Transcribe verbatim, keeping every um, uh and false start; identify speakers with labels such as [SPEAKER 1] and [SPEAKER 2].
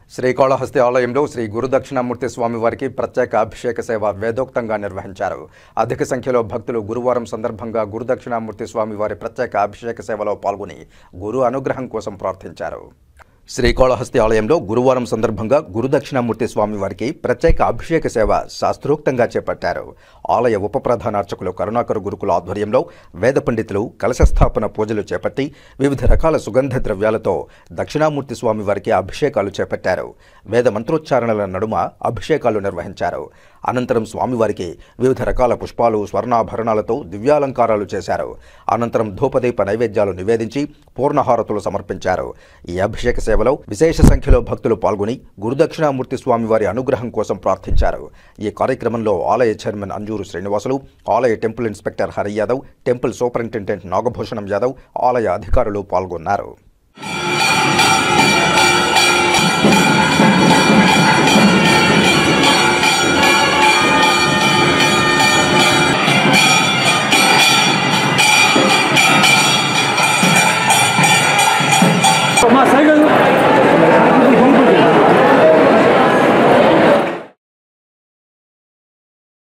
[SPEAKER 1] శ్రీకాళహస్తి ఆలయంలో శ్రీ గురుదక్షిణామూర్తి స్వామివారికి ప్రత్యేక అభిషేక సేవ వేదోక్తంగా నిర్వహించారు. అధిక సంఖ్యలో భక్తులు గురువారం సందర్భంగా గురుదక్షిణామూర్తి స్వామివారి ప్రత్యేక అభిషేక సేవలో పాల్గొని గురు అనుగ్రహం కోసం ప్రార్థించారు. శ్రీకాళహస్తి ఆలయంలో గురువారం సందర్భంగా గురుదక్షిణామూర్తి స్వామివారికి ప్రత్యేక అభిషేక సేవ శాస్త్రోక్తంగా చేపట్టారు. ఆలయ ఉప ప్రధాన అర్చకులు కరుణాకర్ గురుకుల ఆధ్వర్యంలో వేద పండితులు కలశస్థాపన పూజలు చేపట్టి వివిధ రకాల సుగంధ ద్రవ్యాలతో దక్షిణామూర్తి స్వామివారికి అభిషేకాలు చేపట్టారు. వేద మంత్రోచ్చారణల నడుమ అభిషేకాలు నిర్వహించారు. అనంతరం స్వామివారికి వివిధ రకాల పుష్పాలు స్వర్ణాభరణాలతో దివ్యాలంకారాలు చేశారు. అనంతరం ధూపదీప నైవేద్యాలు నివేదించి పూర్ణహారతులు సమర్పించారు. ఈ అభిషేక సేవలో విశేష సంఖ్యలో భక్తులు పాల్గొని గురుదక్షిణామూర్తి స్వామివారి అనుగ్రహం కోసం ప్రార్థించారు. ఈ కార్యక్రమంలో ఆలయ చైర్మన్ అంజూరు శ్రీనివాసులు, ఆలయ temple inspector Hari Yadav, temple superintendent Nagabhushanam Yadav, ఆలయ అధికారులు పాల్గొన్నారు.